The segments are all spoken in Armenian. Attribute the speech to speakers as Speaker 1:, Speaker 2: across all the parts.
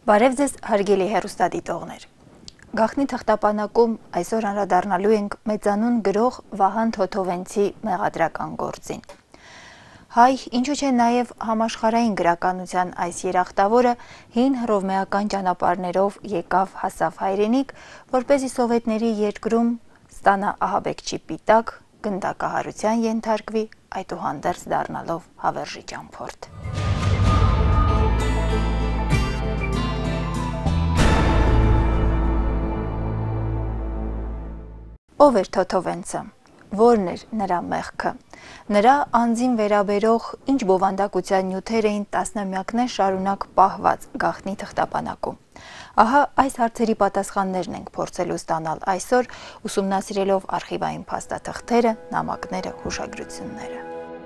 Speaker 1: Բարև ձեզ հարգելի հեռուստադիտողներ։ Գաղտնի թղթապանակում այսօր անդրադառնալու ենք մեծանուն գրող Վահան Թոթովենցի մեղադրական գործին։ Հայ, ինչու չէ նաև համաշխարհային գրականության այս երախտավորը հին հռովմեական ճանապարհներով եկավ հասավ հայրենիք, որպեսզի սովետների երկրում ստանա ահաբեկչի պիտակ, գնդակահարության ենթարկվի, այդուհանդերձ դառնալով հավերժի ճամփորդ։ Ով էր Թոթովենցը, որն էր նրա մեղքը, նրա անձին վերաբերող ինչ բովանդակության նյութեր էին տասնամյակներ շարունակ պահված գաղտնի թղթապանակում։ Ահա այս հարցերի պատասխաններն ենք փորձելու ստանալ այսօր, ուսումնասիրելով արխիվային փաստաթղթերը, նամակները, հուշագրությունները։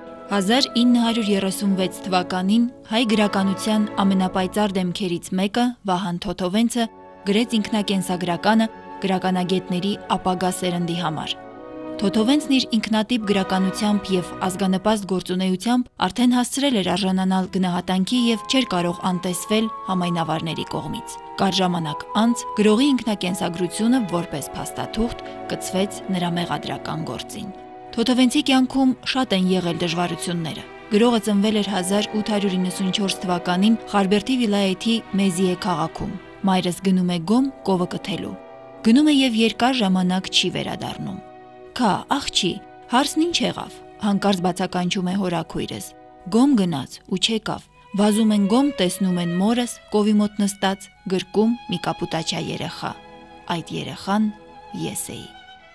Speaker 2: 1936 թվականին հայ գրականության ամենապայծառ դեմքերից մեկը Վահան Թոթովենցը գրեց ինքնակենսագրականը գրականագետների ապագա սերնդի համար։ Թոթովենցն իր ինքնատիպ գրականությամբ եւ ազգանպաստ գործունեությամբ արդեն հասցրել էր արժանանալ գնահատանքի եւ չէր կարող անտեսվել համայնավարների կողմից։ Կարճ ժամանակ անց գրողի ինքնակենսագրությունը որպես փաստաթուղթ կցվեց նրա մեղադրական գործին։ Թոթովենցի կյանքում շատ են եղել դժվարությունները։ Գրողը ծնվել էր 1894 թվականին Խարբերդի վիլայեթի Մեզիե քաղաքում։ Մայրս գնում է գոմ կովը կթելու։ Գնում է եւ երկար ժամանակ չի վերադառնում։ Քա, աղջի, հարսն ինչ եղավ։ Հանկարծ բացականչում է հորաքույրս։ Գոմ գնաց ու չեկավ։ Վազում են գոմ, տեսնում են մորս, կովի մոտ նստած, գրկում մի կապուտաչա երեխա։ Այդ երեխան ես էի։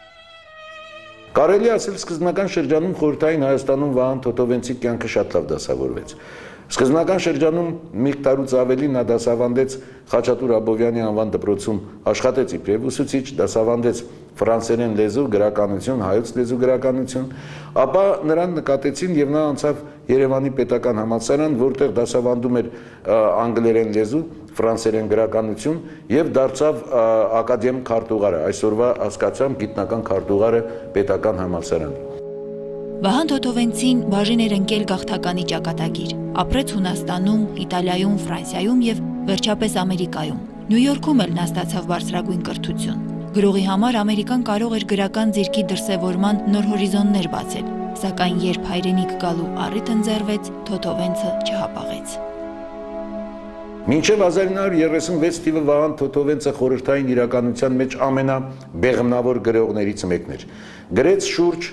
Speaker 3: Կարելի ասել սկզբնական շրջանում խորհրդային Հայաստանում Վահան Թոթովենցի կյանքը շատ լավ դասավորվեց։ Սկզբնական շրջանում մի տարուց ավելի նա դասավանդեց Խաչատուր Աբովյանի անվան դպրոցում, աշխատեց իբրև ուսուցիչ, դասավանդեց ֆրանսերեն լեզու, գրականություն, հայոց լեզու գրականություն, ապա նրան նկատեցին եւ նա անցավ Երևանի պետական համալսարան, որտեղ դասավանդում էր անգլերեն լեզու, ֆրանսերեն գրականություն եւ դարձավ ակադեմիկ քարտուղարը, այսօրվա հասկացությամբ գիտնական քարտուղարը պետական համալսարանի։
Speaker 2: Վահան Թոթովենցին բաժին էր ընկել գաղթականի ճակատագիր։ Ապրեց Հունաստանում, Իտալիայում, Ֆրանսիայում եւ վերջապես Ամերիկայում։ Նյու Յորքում էլ նա ստացավ բարձրագույն կրթություն։ Գրողի համար Ամերիկան կարող էր գրական ձիրքի դրսևորման նոր հորիզոններ բացել, սակայն երբ հայրենիք գալու առիթ ընձեռվեց, Թոթովենցը չհապաղեց։
Speaker 3: Մինչև 1936 թվականը Վահան Թոթովենցը խորհրդային իրականության մեջ ամենաբեղմնավոր գրողներից մեկն էր։ Գրեց շուրջ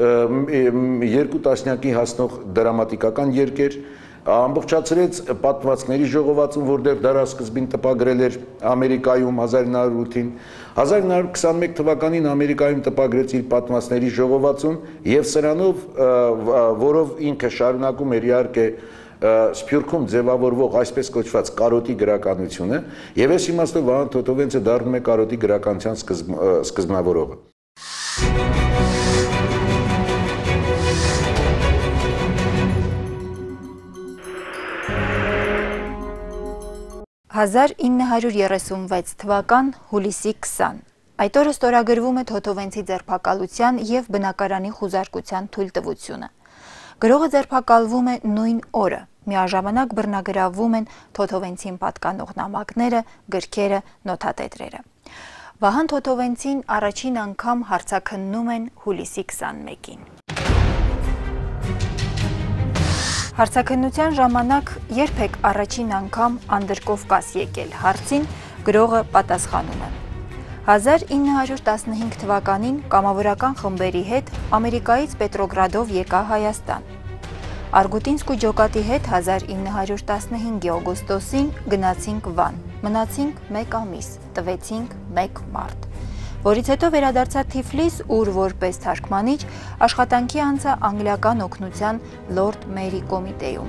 Speaker 3: 2 տասնյակի հասնող դրամատիկական երկեր, ամբողջացրեց պատմվածքների ժողովածուն, որտեղ դարասկզբին տպագրել էր Ամերիկայում 1908-ին, 1921 թվականին Ամերիկայում տպագրեց իր պատմվածքների ժողովածուն եւ սրանով, որով ինքը շարունակում էր իհարկե Սփյուռքում ձևավորվող այսպես կոչված կարոտի գրականությունը, եւ այս իմաստով Վահան Թոթովենցը դառնում է կարոտի գրականության սկզբնավորողը։
Speaker 1: 1936 թվական հուլիսի 20։ Այդ օրը ստորագրվում է Թոթովենցի ձերբակալության եւ բնակարանի խուզարկության թույլտվությունը։ Գրողը ձերբակալվում է նույն օրը։ Միաժամանակ բռնագրավվում են Թոթովենցին պատկանող նամակները, գրքերը, նոթատետրերը։ Վահան Թոթովենցին առաջին անգամ հարցաքննում են հուլիսի 21-ին։ Հարցաքննության ժամանակ երբ եք առաջին անգամ Անդրկովկաս եկել հարցին, գրողը պատասխանում է. 1915 թվականին կամավորական խմբերի հետ Ամերիկայից Պետրոգրադով եկա Հայաստան։ Արգուտինսկու ջոկատի հետ 1915 օգոստոսին գնացինք Վան, մնացինք 1 ամիս, տվեցինք 1 մարդ, որից հետո վերադարձա Թիֆլիս, ուր որպես թարգմանիչ աշխատանքի անցա անգլիական օգնության Լորդ Մերի կոմիտեում։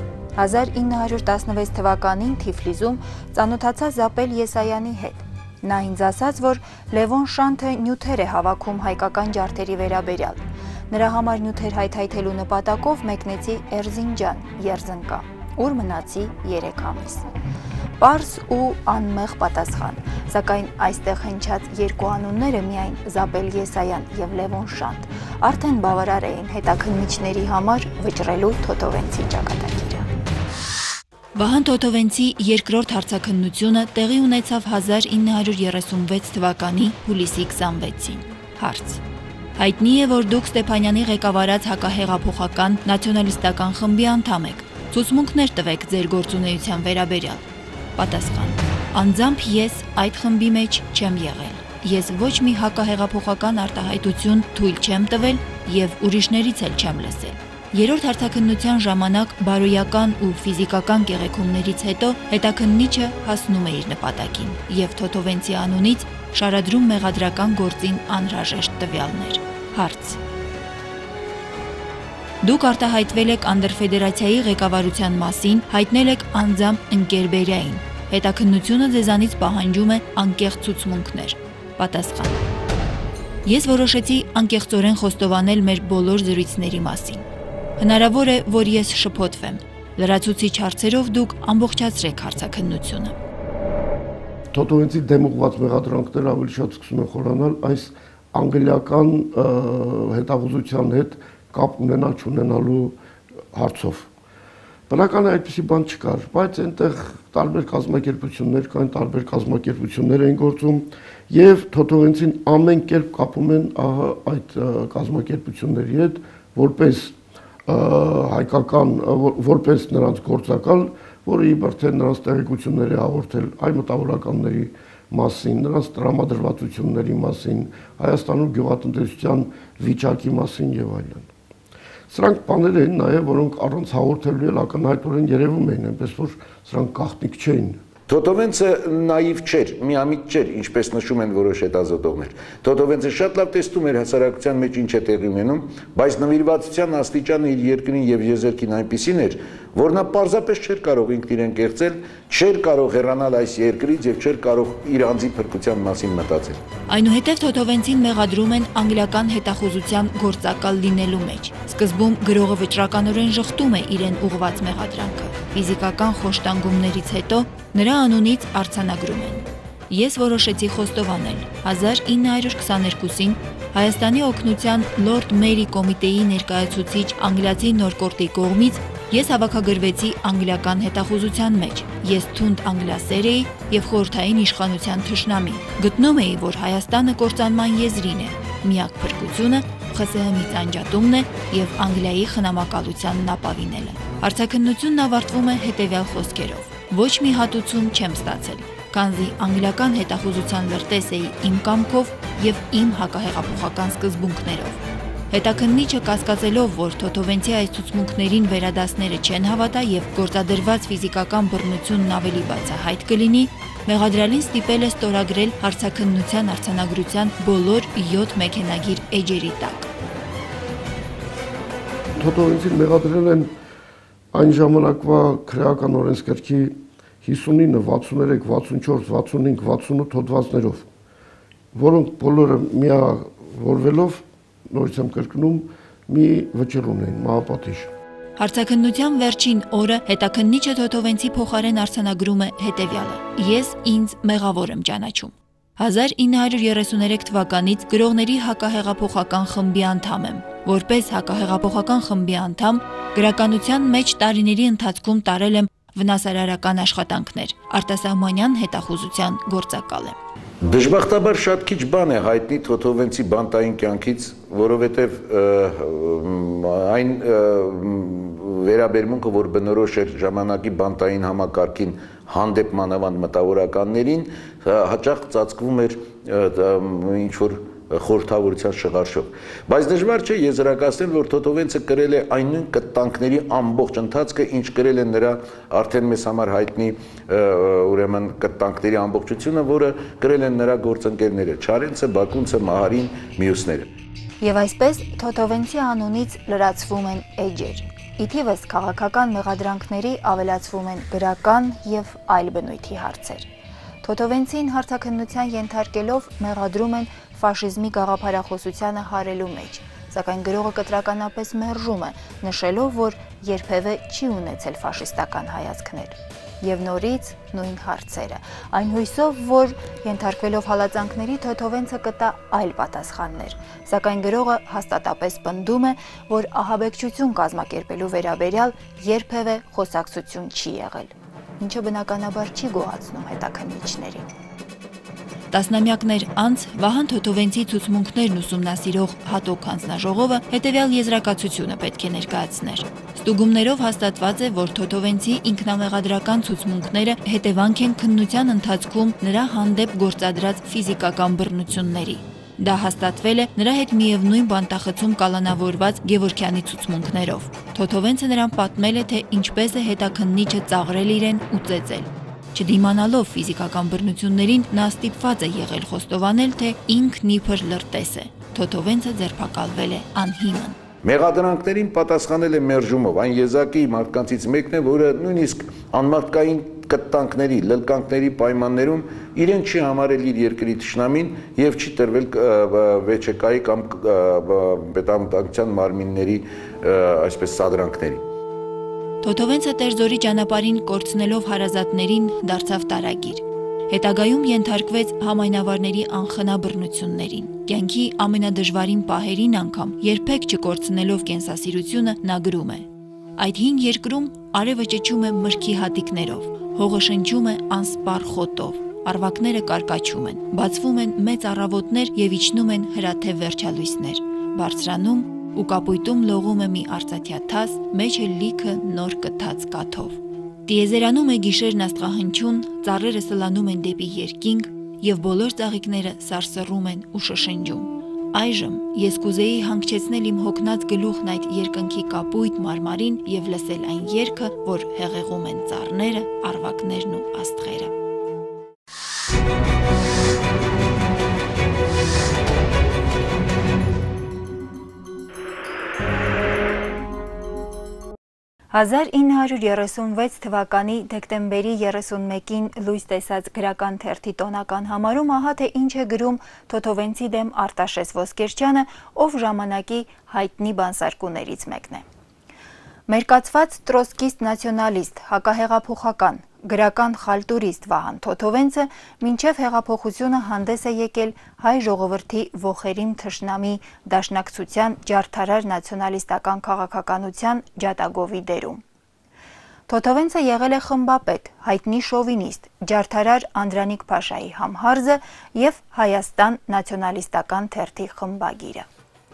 Speaker 1: 1916 թվականին Թիֆլիսում ծանոթացա Զապել Եսայանի հետ։ Նա ինձ ասաց, որ Լևոն Շանթը նյութեր է հավաքում հայկական ջարդերի վերաբերյալ։ Նրա համար նյութեր հայթայթելու նպատակով մեկնեցի Էրզինջան, Երզնկա, ուր մնացի 3 ամիս։ Պարզ ու անմեղ պատասխան, սակայն այստեղ հնչած երկու անունները միայն Զապել Եսայան եւ Լևոն Շանթ արդեն բավարար էին հետաքննիչների համար վճռելու Թոթովենցի ճակատագիրը։
Speaker 2: Վահան Թոթովենցի երկրորդ հարցաքննությունը տեղի ունեցավ 1936 թվականի հուլիսի 26-ին։ Հարց. Հայտնի է, որ դուք Ստեփանյանի ղեկավարած հակահեղափոխական նացիոնալիստական խմբի անդամ եք։ Ցուցմունքներ տվեք ձեր գործունեության վերաբերյալ։ Պատասխան. Անձամբ ես այդ խմբի մեջ չեմ եղել։ Ես ոչ մի հակահեղափոխական արտահայտություն թույլ չեմ տվել եւ ուրիշներից էլ չեմ լսել։ Երրորդ հարցաքննության ժամանակ բարոյական ու ֆիզիկական կեղեքումներից հետո հետաքննիչը հասնում է իր նպատակին եւ Թոթովենցի անունից շարադրում մեղադրական գործին անհրաժեշտ տվյալներ։ Հարց. Դուք արտահայտվել եք Անդրֆեդերացիայի ղեկավարության մասին, հայտնել եք անձամբ Ընկերբերյային։ Հետաքննությունը ձեզանից պահանջում է անկեղծ ցուցմունքներ։ Պատասխան. Ես որոշեցի անկեղծորեն խոստովանել մեր բոլոր զրույցների մասին։ Հնարավոր է, որ ես շփոթվեմ։ Լրացուցիչ հարցերով դուք ամբողջացրեք հարցաքննությունը։
Speaker 4: Թոթովենցի դեմ ուղղված մեղադրանքները ավելի շատ սկսում են խորանալ այս անգլիական հետախուզության հետ կապ ունենալ-չունենալու հարցով։ Բնական է այդպիսի բան չկար, բայց այնտեղ տարբեր կազմակերպություններ կային, տարբեր կազմակերպություններ էին գործում եւ Թոթովենցին ամեն կերպ կապում են այդ կազմակերպությունների հետ որպես հայկական, որպես նրանց գործակալ, որը իբր թե նրանց տեղեկությունների հաղորդել այ մտավորականների մասին, նրանց տրամադրվածությունների մասին, Հայաստանում գյուղատնտեսության վիճակի մասին եւ այլն։ Սրանք բաներ էին նաև, որոնք առանց հաղորդելու էլ ակնհայտորեն երևում էին, այնպես որ սրանք գաղտնիք չէին։
Speaker 3: Թոթովենցը նաիվ չէր, միամիտ չէր, ինչպես նշում են որոշ հետազոտողներ։ Թոթովենցը շատ լավ տեսնում էր հասարակության մեջ ինչ է տեղի ունենում, բայց նվիրվածության աստիճանը իր երկրին եւ եզերքին այնպիսին էր, որ նա պարզապես չէր կարող ինքն իրեն կերծել, չէր կարող հեռանալ այս երկրից եւ չէր կարող իր անձի փրկության մասին մտածել։
Speaker 2: Այնուհետև Թոթովենցին մեղադրում են անգլիական հետախուզության գործակալ լինելու մեջ։ Սկզբում գրողը վճռականորեն ժխտում է իրեն ուղղված մեղադրանքը։ Ֆիզիկական խոշտանգումներից հետո նրա անունից արձանագրում են։ Ես որոշեցի խոստովանել 1922-ին Հայաստանի օգնության Լորդ Մերի կոմիտեի ներկայացուցիչ անգլիացի Նորկորտի կողմից ես հավաքագրվեցի անգլիական հետախուզության մեջ։ Ես թունդ անգլիասեր էի եւ խորհրդային իշխանության թշնամի։ Գտնում էի, որ Հայաստանը կործանման եզրին է։ Միակ փրկությունը ԽՍՀՄ-ից անջատումն է եւ Անգլիայի խնամակալությանն ապավինելը։ Հարցաքննությունն ավարտվում է հետեւյալ խոսքերով. Ոչ մի հատուցում չեմ ստացել, քանզի անգլիական հետախուզության լրտես էի իմ կամքով եւ իմ հակահեղափոխական սկզբունքներով։ Հետաքննիչը կասկածելով, որ Թոթովենցի այս ցուցմունքներին վերադասները չեն հավատա եւ գործադրված ֆիզիկական բռնությունն ավելի բացահայտ կլինի, մեղադրալին ստիպել է ստորագրել հարցաքննության արձանագրության բոլոր 7 մեքենագիր էջերի տակ։
Speaker 4: Թոթովենցին մեղադրել են այն ժամանակվա քրեական օրենսգրքի 59, 63, 64, 65, 68 հոդվածներով, որոնք բոլորը միավորվելով, նորից եմ կրկնում, մի վճիռ ունեն, մահապատիժ։
Speaker 2: Հարցաքննության վերջին օրը հետաքննիչը Թոթովենցի փոխարեն արձանագրում է հետևյալը. Ես ինձ մեղավոր եմ ճանաչում։ 1933 թվականից գրողների հակահեղափոխական խմբի անդամ եմ։ Որպես հակահեղափոխական խմբի անդամ, գրականության մեջ տարիների ընթացքում տարել եմ վնասարարական աշխատանքներ, արտասահմանյան հետախուզության գործակալ եմ։
Speaker 3: Դժբախտաբար շատ քիչ բան է հայտնի Թոթովենցի բանտային կյանքից, որովհետև այն վերաբերմունքը, որ բնորոշ էր ժամանակի բանտային համակարգին հանդեպ մանավանդ մտավորականներին, հաճախ ծածկվում էր ինչ-որ խորհրդավորության շղարշով։ Բայց դժվար չէ եզրակացնել, որ Թոթովենցը կրել է այն նույն կտանքների ամբողջ ընթացքը, ինչ կրել են նրա արդեն մեզ համար հայտնի ուրեմն կտանքների ամբողջությունը, որը կրել են նրա գործընկերները՝ Չարենցը, Բակունցը, Մահարին, մյուսները։
Speaker 1: Եվ այսպես Թոթովենցի անունից լրացվում են էջեր։ Ի թիվս քաղաքական մեղադրանքների ավելացվում են գրական եւ այլ բնույթի հարցեր։ Թոթովենցին հարցաքննության ենթարկելով մեղադրում են ֆաշիզմի գաղափարախոսությանը հարելու մեջ, սակայն գրողը կտրականապես մերժում է, նշելով, որ երբևէ չի ունեցել ֆաշիստական հայացքներ։ Եվ նորից նույն հարցերը, այն հույսով, որ ենթարկվելով հալածանքների Թոթովենցը կտա այլ պատասխաններ, սակայն գրողը հաստատապես պնդում է, որ ահաբեկչություն կազմակերպելու վերաբերյալ երբևէ խոսակցություն չի եղել։ ինչը բնականաբար չի գոհացնում հետաքննիչներին։
Speaker 2: Տասնամյակներ անց Վահան Թոթովենցի ցուցմունքներն ուսումնասիրող հատուկ հանձնաժողովը հետևյալ եզրակացությունը պետք է ներկայացներ։ Ստուգումներով հաստատված է, որ Թոթովենցի ինքնամեղադրական ցուցմունքները հետևանք են քննության ընթացքում նրա հանդեպ գործադրած ֆիզիկական բռնությունների։ Դա հաստատվել է նրա հետ միևնույն բանտախցում կալանավորված Գևորգյանի ցուցմունքներով։ Թոթովենցը նրան պատմել է, թե ինչպես է հետաքննիչը ծաղրել իրեն ու ծեծել։ Չդիմանալով ֆիզիկական բռնություններին, նա ստիպված է եղել խոստովանել, թե ինքն իբր լրտես է։ Թոթովենցը ձերբակալվել է անհիմն։
Speaker 3: Մեղադրանքներին պատասխանել է մերժումով, այն եզակի մարդկանցից մեկն է, որը նույնիսկ անմարդկային կտանքների, լլկանքների պայմաններում իրեն չի համարել իր երկրի թշնամին եւ չի տրվել վեճեկայի կամ պետամտության մարմինների այսպես սադրանքների։
Speaker 2: Թոթովենցը Տերձորի ճանապարհին կորցնելով հարազատներին դարձավ տարագիր։ Հետագայում ենթարկվեց համայնավարների անխնա բռնություններին։ Կյանքի ամենադժվարին պահերին անգամ երբեք չկորցնելով կենսասիրությունը նա գրում է. Այդ հին երկրում արևը ճճում է մրգի հատիկներով, հողը շնչում է անսպառ խոտով, արվակները կարկաչում են, բացվում են մեծ առավոտներ եւ իջնում են հրաթև վերջալույսներ, բարձրանում ու կապույտում լողում է մի արծաթյա թաս, մեջը լիքը նոր կթած կաթով։ Տիեզերանում է գիշերն աստղահնչյուն, ծառերը սլանում են դեպի երկինք եւ բոլոր ծաղիկները սարսռում են ու շշնջում։ Այժմ ես կուզեի հանգչեցնել իմ հոգնած գլուխն այդ երկնքի կապույտ մարմարին եւ լսել այն երգը, որ հեղեղում են ծառները, արվակներն ու աստղերը։
Speaker 1: «1936 թվականի դեկտեմբերի 31-ին լույս տեսած գրական թերթի տոնական համարում ահա թե ինչ է գրում Թոթովենցի դեմ Արտաշես Ոսկերչյանը, ով ժամանակի հայտնի բանսարկուներից մեկն է։ Մերկացված տրոսկիստ նացիոնալիստ, հակահեղափոխական, գրական խալտուրիստ Վահան Թոթովենցը մինչև հեղափոխությունը հանդես է եկել հայ ժողովրդի ոխերիմ թշնամի դաշնակցության ջարդարար նացիոնալիստական քաղաքականության ջատագովի դերում։ Թոթովենցը եղել է խմբապետ, հայտնի շովինիստ, ջարդարար Անդրանիկ Փաշայի համհարզը և Հայաստան նացիոնալիստական թերթի խմբագիրը։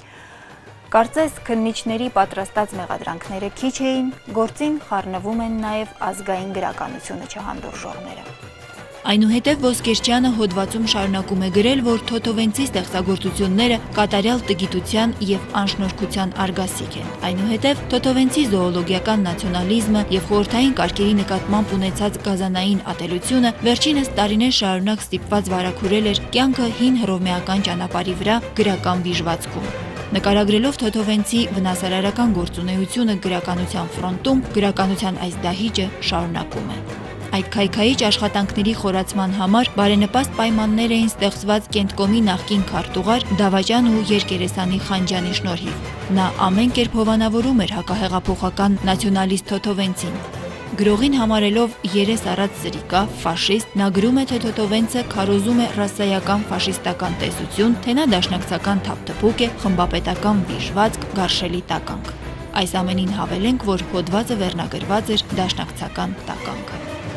Speaker 1: Կարծես քննիչների պատրաստած մեղադրանքները քիչ էին, գործին խառնվում են նաև ազգային գրականությունը չհանդուրժողները։
Speaker 2: Այնուհետև Ոսկերչյանը հոդվածում շարունակում է գրել, որ Թոթովենցի ստեղծագործությունները կատարյալ տգիտության և անշնորհքության արգասիկ են։ Այնուհետև Թոթովենցի զոոլոգիական նացիոնալիզմը և խորհրդային կարգերի նկատմամբ ունեցած գազանային ատելությունը վերջինս տարիներ շարունակ ստիպված վարագուրել էր կյանքը հին հռովմեական ճանապարհի վրա գրական բիժվածքում։ Նկարագրելով Թոթովենցի վնասարարական գործունեությունը գրականության ֆրոնտում, գրականության այս դահիճը շարունակում է։ Այդ քայքայիչ աշխատանքների խորացման համար բարենպաստ պայմաններ էին ստեղծված Կենտկոմի նախկին քարտուղար Դավաճան ու Երկերեսանի Խանջյանի շնորհիվ։ Նա ամեն կերպ հովանավորում էր հակահեղափոխական նացիոնալիստ Թոթովենցին։ Գրողին համարելով երես առած սրիկա, ֆաշիստ, նա գրում է, թե Թոթովենցը քարոզում է ռասայական ֆաշիստական տեսություն, թե նա դաշնակցական թափթփուկ է, խմբապետական բիժվածք, գարշելի տականք։ Այս ամենին հավելենք, որ հոդվածը վերնագրված էր դաշնակցական տականքը։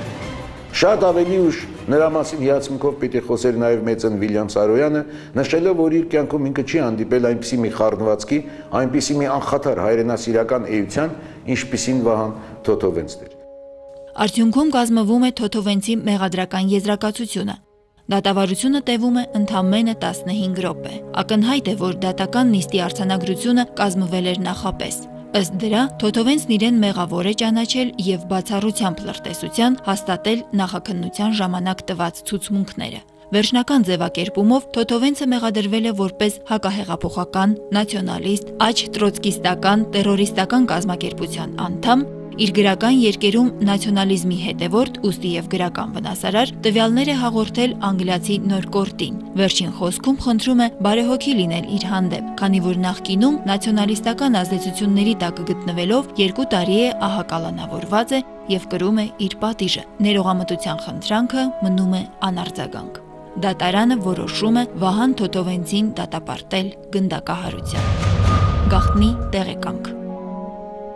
Speaker 3: Շատ ավելի ուշ նրա մասին հիացմունքով պիտի խոսեր նաև մեծն Վիլյամ Սարոյանը, նշելով, որ իր կյանքում ինքը չի հանդիպել այնպիսի մի խառնվածքի, այնպիսի մի անխաթար հայրենասիրական էության, ինչպիսին Վահան Թոթովենցն էր։
Speaker 2: Արդյունքում կազմվում է Թոթովենցի մեղադրական եզրակացությունը։ Դատավարությունը տևում է ընդամենը 15 րոպե։ Ակնհայտ է, որ դատական նիստի արձանագրությունը կազմվել էր նախապես։ Ըստ դրա, Թոթովենցն իրեն մեղավոր է ճանաչել և բացառությամբ լրտեսության հաստատել նախաքննության ժամանակ տված ցուցմունքները։ Վերջնական ձևակերպումով Թոթովենցը մեղադրվել է որպես հակահեղափոխական, նացիոնալիստ, աջ տրոցկիստական, տերորիստական կազմակերպության անդամ, իր գրական երկերում նացիոնալիզմի հետևորդ, ուստի և գրական վնասարար, տվյալներ է հաղորդել անգլիացի Նոր Կորտին։ Վերջին խոսքում խնդրում է բարեհոգի լինել իր հանդեպ, քանի որ նախկինում նացիոնալիստական ազդեցությունների տակ գտնվելով 2 տարի է ահակալանավորված է և կրում է իր պատիժը։ Ներողամտության խնդրանքը մնում է անարձագանք։ Դատարանը որոշում է Վահան Թոթովենցին դատապարտել գնդակահարության։ Գաղտնի տեղեկանք։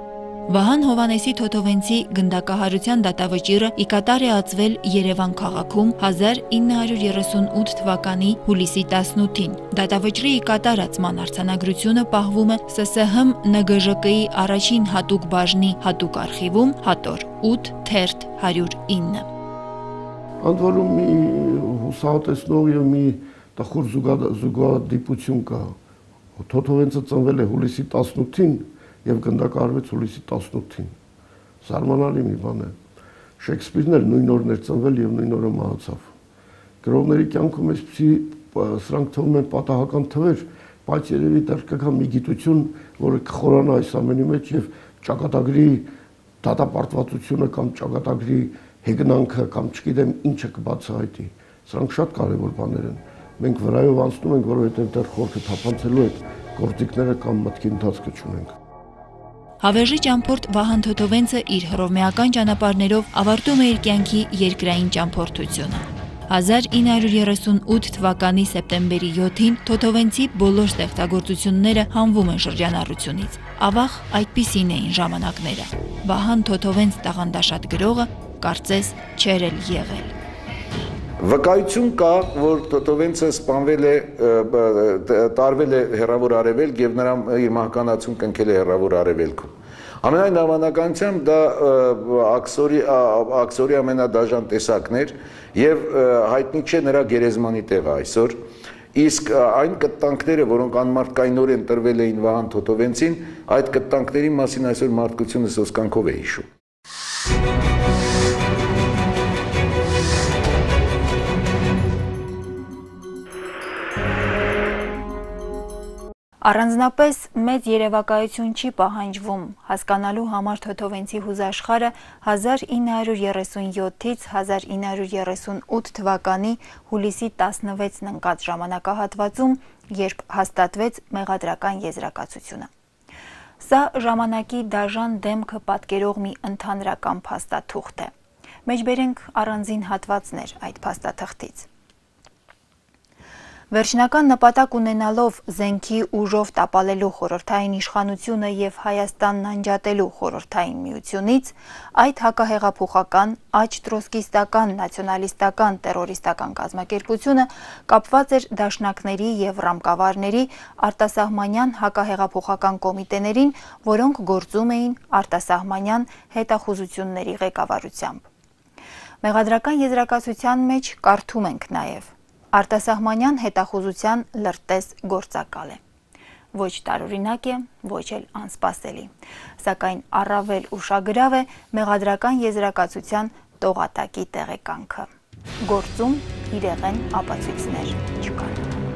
Speaker 2: Վահան Հովանեսի Թոթովենցի գնդակահարության դատավճիռը ի կատար է ածվել Երևան քաղաքում 1938 թվականի հուլիսի 18-ին։ Դատավճռի ի կատար ածման արձանագրությունը պահվում է ՍՍՀ ՆԳԺԿ-ի առաջին հատուկ բաժնի հատուկ արխիվում հատոր 8/109։
Speaker 4: Ընդ որում մի հուսահատեցնող եւ մի տխուր զուգադիպություն կա։ Թոթովենցը ծնվել է հուլիսի 18-ին եւ գնդակահարվեց հուլիսի 18-ին։ Զարմանալի մի բան է։ Շեքսպիրն էլ նույն օրն էր ծնվել եւ նույն օրը մահացավ։ Գրողների կյանքում այսպիսի սրանք թվում են պատահական թվեր, բայց երևի դեռ կգա մի գիտություն, որը կխորանա այս ամենի մեջ եւ ճակատագրի դատապարտվածությունը կամ ճակատագրի հեգնանքը կամ չգիտեմ ինչը կբացահայտի։ Սրանք շատ կարեւոր բաներ են։ Մենք վրայով անցնում ենք, որովհետեւ դեռ խորքը թափանցելու հետ գործիքները կամ մտքի ընթացքը չունենք։
Speaker 2: Հավերժի ճամփորդ Վահան Թոթովենցը իր հռովմեական ճանապարհներով ավարտում է իր կյանքի երկրային ճամփորդությունը։ 1938 թվականի սեպտեմբերի 7-ին Թոթովենցի բոլոր ստեղծագործությունները հանվում են շրջանառությունից։ Ավաղ այդպիսին էին ժամանակները։ Վահան Թոթովենց տաղանդաշատ գրողը կարծես չէր էլ եղել։
Speaker 3: Վկայություն կա, որ Թոթովենցը սպանվել է, տարվել է հեռավոր արևելք եւ նրա իր մահկանացուն կնքել է հեռավոր արևելքում։ Ամենայն հավանականությամբ դա աքսորի ամենադաժան տեսակն էր եւ հայտնի չէ նրա գերեզմանի տեղը այսօր։ Իսկ այն կտանքները, որոնք անմարդկայնորեն տրվել էին Վահան Թոթովենցին, այդ կտանքների մասին այսօր մարդկությունը սոսկանքով է հիշում։
Speaker 1: Առանձնապես մեծ երևակայություն չի պահանջվում հասկանալու համար Թոթովենցի հուզաշխարհը 1937-ից 1938 թվականի հուլիսի 16-ն ընկած ժամանակահատվածում, երբ հաստատվեց մեղադրական եզրակացությունը։ Սա ժամանակի դաժան դեմքը պատկերող մի ընդհանրական փաստաթուղթ է։ Մեջբերենք առանձին հատվածներ այդ փաստաթղթից։ Վերջնական նպատակ ունենալով զենքի ուժով տապալելու խորհրդային իշխանությունը եւ Հայաստանն անջատելու խորհրդային միությունից, այդ հակահեղափոխական, աջ-տրոսկիստական, նացիոնալիստական, տերորիստական կազմակերպությունը կապված էր դաշնակների եւ ռամկավարների արտասահմանյան հակահեղափոխական կոմիտեներին, որոնք գործում էին արտասահմանյան հետախուզությունների ղեկավարությամբ։ Մեղադրական եզրակացության մեջ կարդում ենք նաեւ. Արտասահմանյան հետախուզության լրտես գործակալ է։ Ոչ տարօրինակ է, ոչ էլ անսպասելի, սակայն առավել ուշագրավ է մեղադրական եզրակացության տողատակի տեղեկանքը։ Գործում իրեղեն ապացույցներ չկան։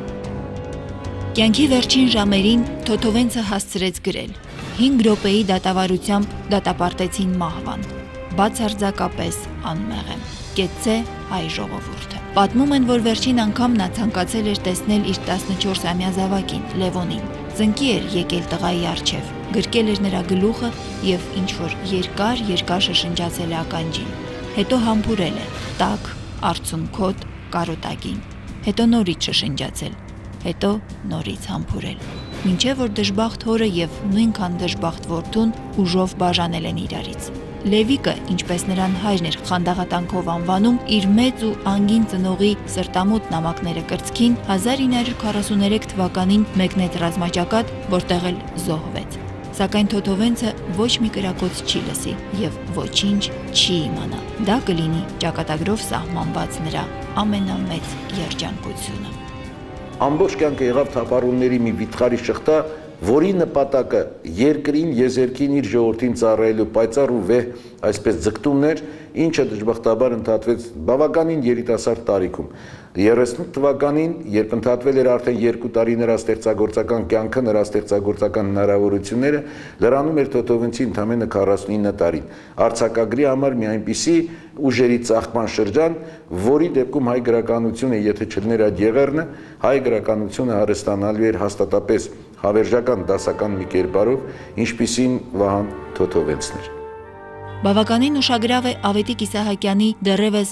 Speaker 2: Կյանքի վերջին ժամերին Թոթովենցը հասցրեց գրել. 5 րոպեի դատավարությամբ դատապարտեցին մահվան։ Բացարձակապես անմեղ եմ։ Կեցցե հայ ժողովուրդը։ Պատմում են, որ վերջին անգամ նա ցանկացել էր տեսնել իր 14-ամյա զավակին, Լևոնին։ Ծնկի էր եկել տղայի առջև, գրկել էր նրա գլուխը եւ ինչ-որ երկար շշնջացել է ականջին։ Հետո համբուրել է, տաք, արցունքոտ, կարոտագին։ Հետո նորից շշնջացել, հետո նորից համբուրել։ Մինչև որ դժբախտ հորը եւ նույնքան դժբախտ որդուն ուժով բաժանել են իրարից։ Լևիկը, ինչպես նրան հայրն էր խանդաղատանքով անվանում, իր մեծ ու անգին ծնողի սրտամոտ նամակները կրծքին 1943 թվականին մեկնեց ռազմաճակատ, որտեղ էլ զոհվեց։ Սակայն Թոթովենցը ոչ մի կրակոց չի լսի եւ ոչինչ չի իմանա։ Դա կլինի ճակատագրով սահմանված նրա ամենամեծ երջանկությունը։
Speaker 3: Ամբողջ կյանքը եղավ թափառումների մի վիթխարի շղթա, որի նպատակը երկրին, եզերքին, իր ժողովրդին ծառայելու պայծառ ու վեհ այսպես ձգտումներ, ինչը դժբախտաբար ընդհատվեց բավականին երիտասարդ տարիքում։ 38 թվականին, երբ ընդհատվել էր արդեն 2 տարի նրա ստեղծագործական կյանքը, նրա ստեղծագործական հնարավորությունները, լրանում էր Թոթովենցի ընդամենը 49 տարին։ Արձակագրի համար մի այնպիսի ուժերի ծաղկման շրջան, որի դեպքում հայ գրականությունը, եթե չլներ այդ եղեռնը, հայ գրականությունը հարստանալու էր հաստատապես հավերժական դասական մի կերպարով, ինչպիսին Վահան Թոթովենցն էր։
Speaker 2: Բավականին ուշագրավ է Ավետիք Իսահակյանի դեռևս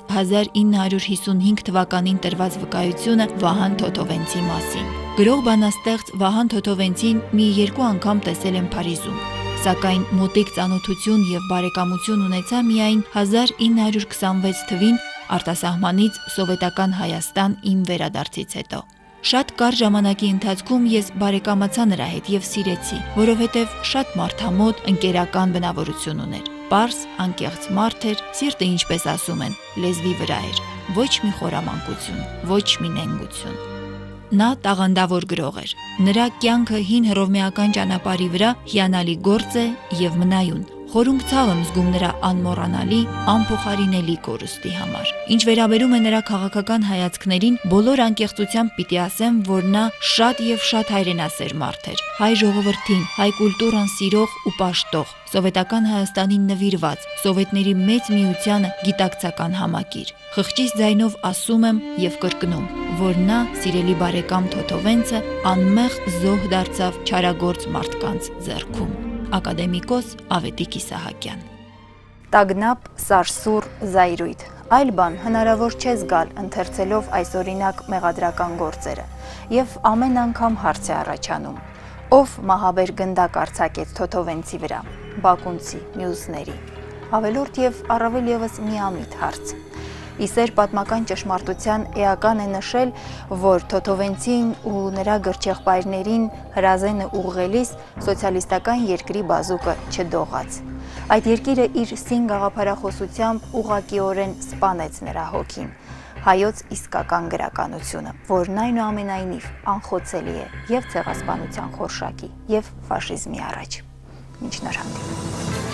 Speaker 2: 1955 թվականին տրված վկայությունը Վահան Թոթովենցի մասին։ Գրող բանաստեղծ Վահան Թոթովենցին մի 2 անգամ տեսել են Փարիզում, սակայն մոտիկ ծանոթություն եւ բարեկամություն ունեցա միայն 1926 թվին արտասահմանից սովետական Հայաստան իմ վերադարձից հետո։ Շատ կարճ ժամանակի ընթացքում ես բարեկամացա նրա հետ եւ սիրեցի, որովհետեւ շատ մարդամոտ, ընկերական բնավորություն ուներ։ Պարզ, անկեղծ մարդ էր, սիրտը ինչպես ասում են, լեզվի վրա էր, ոչ մի խորամանկություն, ոչ մի նենգություն։ Նա տաղանդավոր գրող էր։ Նրա կյանքը հին հռովմեական ճանապարհի վրա հիանալի գործ է եւ մնայուն։ Խորունկ ցավ եմ զգում նրա անմոռանալի, անփոխարինելի կորուստի համար։ Ինչ վերաբերում է նրա քաղաքական հայացքներին, բոլոր անկեղծությամբ պիտի ասեմ, որ նա շատ եւ շատ հայրենասեր մարդ էր։ Հայ ժողովրդին, հայ կուլտուրան սիրող ու պաշտող, սովետական Հայաստանին նվիրված, սովետների մեծ միությանը գիտակցական համակիր։ Խղճիս ձայնով ասում եմ եւ կրկնում, որ նա, սիրելի բարեկամ Թոթովենցը, անմեղ զոհ դարձավ չարագործ մարդկանց ձեռքում։ Ակադեմիկոս Ավետիք Իսահակյան։
Speaker 1: Տագնապ, սարսուռ, զայրույթ։ Այլ բան հնարավոր չէ զգալ ընթերցելով այսօրինակ մեղադրական գործերը, եւ ամեն անգամ հարց է առաջանում. ով մահաբեր գնդակ արձակեց Թոթովենցի վրա, բակունցի, մյուսների։ Ավելորդ եւ առավել եւս միամիտ հարց։ Իսեր պատմական ճշմարտության էական է նշել, որ Թոթովենցին ու նրա գրչեղբայրներին հրազենը ուղղելիս սոցիալիստական երկրի բազուկը չդողաց։ Այդ երկիրը իր սին գաղափարախոսությամբ ուղղակիորեն սպանեց նրա հոգին, հայոց իսկական գրականությունը, որն այնուամենայնիվ անխոցելի է եւ ցեղասպանության խորշակի, եւ ֆաշիզմի առաջ։ Մինչ նոր հանդիպում։